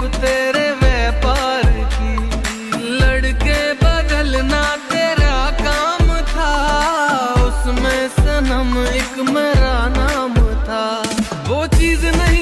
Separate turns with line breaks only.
अब तेरे व्यापार की। लड़के बदलना तेरा काम था, उसमें सनम एक मेरा नाम था। वो चीज नहीं